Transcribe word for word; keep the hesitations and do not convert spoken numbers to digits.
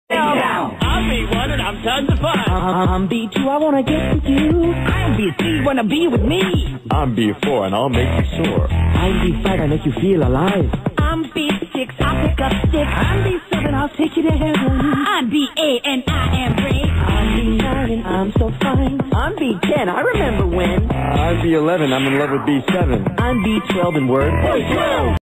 Down. I'm B one and I'm tons of fun. I'm B two, I wanna get with you. I'm B three, wanna be with me. I'm B four and I'll make you soar. I'm B five, I make you feel alive. I'm B six, I'll pick up sticks. I'm B seven, I'll take you to heaven. I'm B eight and I am brave. I'm B nine and I'm so fine. I'm B ten, I remember when. I'm B eleven, I'm in love with B seven. I'm B twelve and word. Hey, twelve!